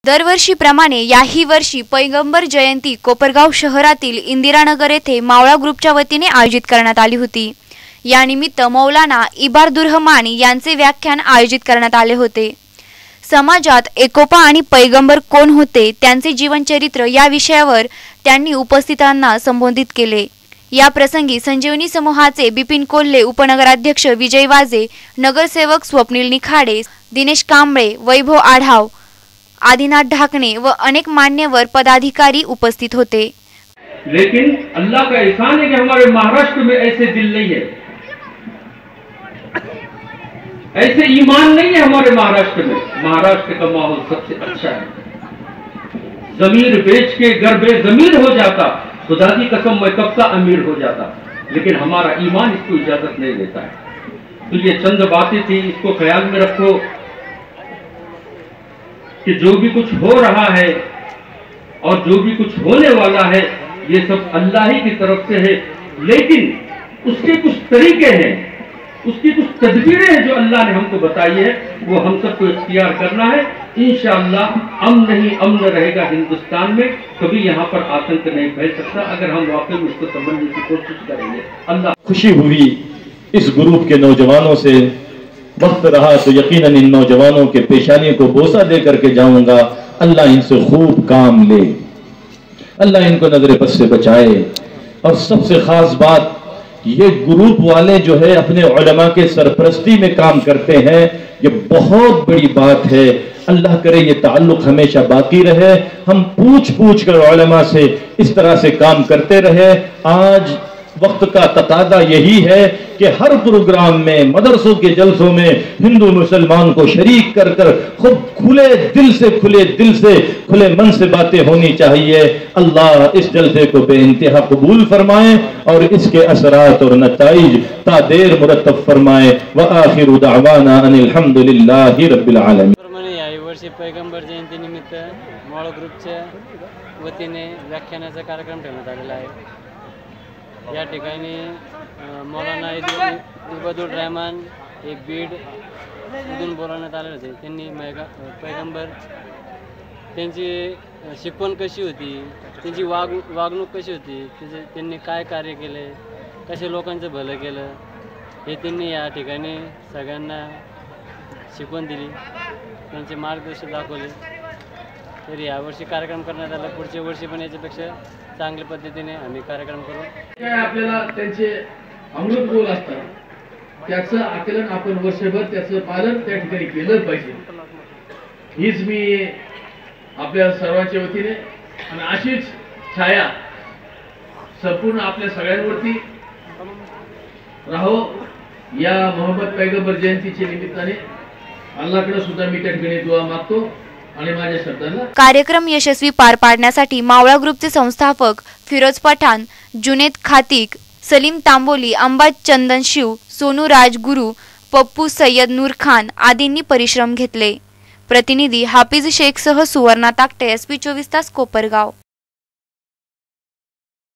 दरवर्षीप्रमाणे याही वर्षी पैगंबर जयंती कोपरगाव शहरातील इंदिरानगर येथे मावळा ग्रुपच्या वतीने आयोजित करण्यात आली होती। या निमित्त मौलाना इबादुर्रहमान यांचे व्याख्यान आयोजित करण्यात आले होते। समाजात एकोपा आणि पैगंबर कोण होते, त्यांचे जीवनचरित्र या विषयावर त्यांनी उपस्थितांना संबोधित केले। या प्रसंगी संजीवनी समूहाचे बिपिन कोल्हे, उपनगराध्यक्ष विजय वाजे, नगरसेवक स्वप्नील निखाडे, दिनेश कांबळे, वैभव आढाव, आदिनाथ ढाकणे व अनेक मान्यवर पदाधिकारी उपस्थित होते। लेकिन अल्लाह का एहसान है कि हमारे महाराष्ट्र में ऐसे दिल नहीं है, ऐसे ईमान नहीं है हमारे महाराष्ट्र में। महाराष्ट्र का माहौल सबसे अच्छा है। जमीर बेच के गर्भे जमीर हो जाता, खुदा की कसम मैं कब का अमीर हो जाता, लेकिन हमारा ईमान इसको इजाजत नहीं देता है। तो ये चंद बातें थी, इसको ख्याल में रखो कि जो भी कुछ हो रहा है और जो भी कुछ होने वाला है ये सब अल्लाह ही की तरफ से है, लेकिन उसके कुछ तरीके हैं, उसकी कुछ तदबीरें हैं जो अल्लाह ने हमको बताई है, वो हम सबको इख्तियार करना है। इंशाअल्लाह अमन ही अमन रहेगा हिंदुस्तान में, कभी यहाँ पर आतंक नहीं फैल सकता अगर हम वाकई में इसको समझने की कोशिश करेंगे। अल्लाह खुशी हुई इस ग्रुप के नौजवानों से। वक्त रहा तो यकीनन इन नौजवानों के पेशानी को बोसा दे करके जाऊंगा। अल्लाह इनसे खूब काम ले, अल्लाह इनको नजर बद से बचाए। और सबसे खास बात, ये ग्रुप वाले जो है अपने उलमा के सरपरस्ती में काम करते हैं, ये बहुत बड़ी बात है। अल्लाह करे ये ताल्लुक हमेशा बाकी रहे, हम पूछ पूछ कर उलमा से इस तरह से काम करते रहे। आज वक्त का तकादा यही है कि हर प्रोग्राम में, मदरसों के जलसों में हिंदू मुसलमान को शरीक कर कर खूब खुले दिल से खुले मन से बातें होनी चाहिए। अल्लाह इस जलसे को बेइंतहा कबूल फरमाए और इसके असरात और नताइज तादेर मुरत्तब फरमाए। व आखिरु दावाना अनिल हम्दुलिल्लाहि रब्बिल आलमीन। याही वर्षी पैगंबर जयंती निमित्त मावळा ग्रुपच्या वतीने व्याख्यानाचा कार्यक्रम ठेवण्यात आलेला आहे। या ठिकाणी मौलाना इबादुर्रहमान एक बीड इथून बोलवण्यात आले होते। त्यांनी पैगंबर, त्यांची शिकवण कशी होती, त्यांची वागणूक कशी होती, त्यांनी काय कार्य केले, कसे लोकांचं भलं केलं, हे त्यांनी या ठिकाणी सगळ्यांना शिकवण दिली, त्यांचे मार्गदर्शन दाखवले। तर यावर्षी कार्यक्रम करण्यात आला, पुढच्या वर्षी पण याच्यापेक्षा चांगल्या पद्धतीने आम्ही कार्यक्रम करू। काय आपल्याला त्यांचे अमृत बोल असतात, त्याचं आकलन आपण वर्षभर त्याचं पालन त्या ठिकाणी केलं पाहिजे। हीच मी आपल्या सर्वांच्या वतीने आणि अशीच छाया संपूर्ण आपल्या सगळ्यांवरती राहो या मोहम्मद पैगंबर जयंतीच्या निमित्ताने अल्लाहकडे सुद्धा मी त्या ठिकाणी दुआ मागतो। कार्यक्रम यशस्वी पार पाडण्यासाठी मावळा ग्रुपचे संस्थापक फिरोज पठाण, जुनेद खातिक, सलीम तांबोली, अंबाज चंदनशिव, सोनू राजगुरू, पप्पू सय्यद नूर खान आदींनी परिश्रम घेतले। प्रतिनिधी हाफिज शेख सह सुवर्णा ताकटे, SP 24 तास, कोपरगाव।